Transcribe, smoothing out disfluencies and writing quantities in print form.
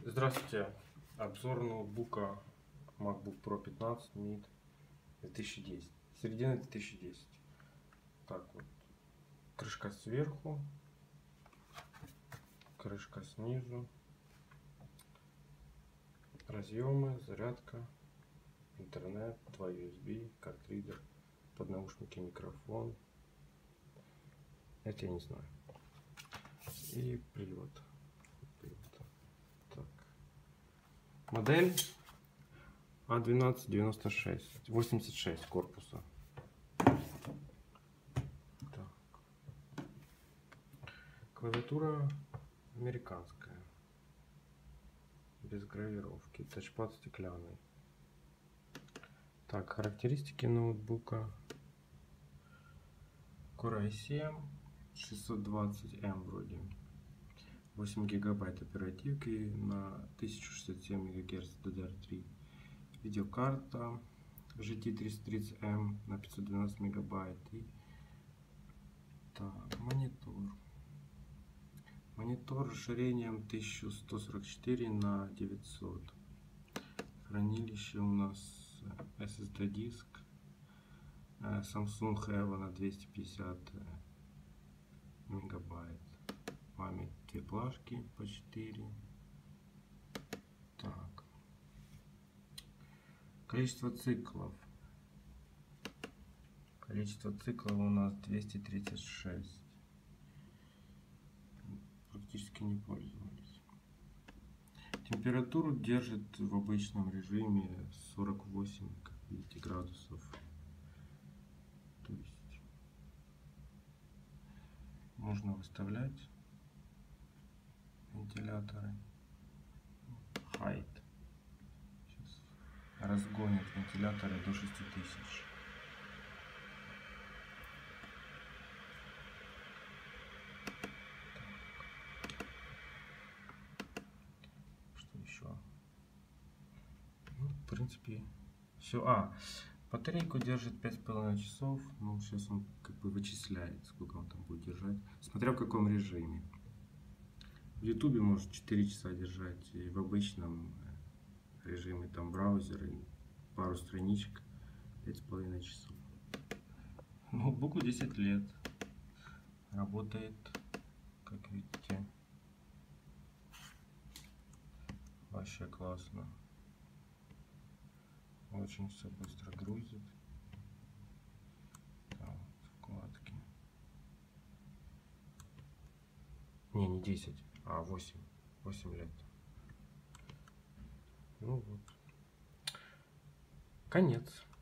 Здравствуйте! Обзор ноутбука MacBook Pro 15 Mid 2010. Середина 2010. Так вот. Крышка сверху. Крышка снизу. Разъемы, зарядка, интернет, 2 USB, картридер, поднаушники, микрофон. Это я не знаю. И привод. Так. Модель A1296, 86 корпуса. Так. Клавиатура американская, без гравировки, тачпад стеклянный. Так, характеристики ноутбука. Core i7 620M вроде. 8 гигабайт оперативки на 1067 МГц DDR3. Видеокарта GT330M на 512 мегабайт. И так, монитор. Монитор с расширением 1144 на 900. Хранилище у нас SSD диск. Samsung Heaven на 250 мегабайт. Память 2 плашки по 4. Так. Количество циклов. Количество циклов у нас 236. Практически не пользовались. Температуру держит в обычном режиме 48, как видите, градусов. То есть можно выставлять вентиляторы. Height. Сейчас разгонит вентиляторы до 6000. Что еще? Ну, в принципе, все. Батарейку держит 5,5 часов. Ну, сейчас он как бы вычисляет, сколько он там будет держать. Смотря в каком режиме. В YouTube может 4 часа держать. И в обычном режиме там браузер и пару страничек 5,5 часов. Ноутбуку 10 лет. Работает, как видите, вообще классно. Очень все быстро грузит. Там вкладки. Не 10, а 8. 8 лет. Ну вот. Конец.